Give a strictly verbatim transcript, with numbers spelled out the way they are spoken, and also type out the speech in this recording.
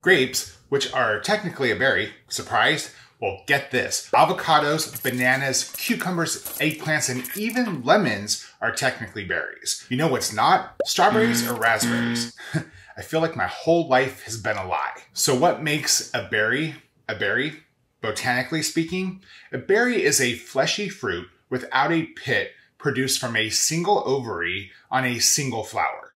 Grapes, which are technically a berry, surprised? Well, get this. Avocados, bananas, cucumbers, eggplants, and even lemons are technically berries. You know what's not? Strawberries or raspberries. I feel like my whole life has been a lie. So what makes a berry a berry? Botanically speaking, a berry is a fleshy fruit without a pit produced from a single ovary on a single flower.